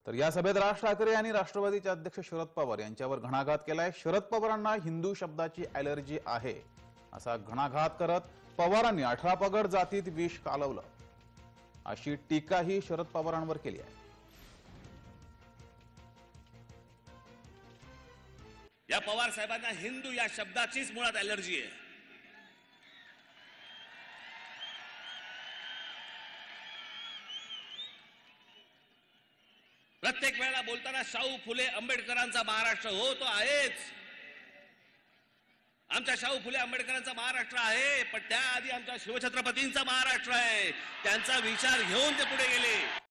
तर या सभेत राज ठाकरे यांनी राष्ट्रवादीचे अध्यक्ष शरद पवार यांच्यावर घणाघात केलाय। शरद पवारांना हिंदू शब्दाची ॲलर्जी आहे असा घणाघात करत पवारांनी 18 पगड जातीत विष कालवलं अशी टीकाही शरद पवारांवर केली आहे। या पवार साहेबांना हिंदू या शब्दाचीच मुळात ॲलर्जी आहे। प्रत्येक वेळेला बोलताना शाहू फुले आंबेडकरांचा महाराष्ट्र हो तो आहेच, आमच्या शाहू फुले आंबेडकरांचा महाराष्ट्र आहे, पण त्याआधी आमच्या शिवछत्रपतींचा महाराष्ट्र आहे। त्यांचा विचार घेऊन ते पुढे गेले।